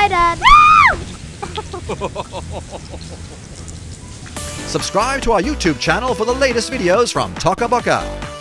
Bye, Dad. Subscribe to our YouTube channel for the latest videos from Toca Boca.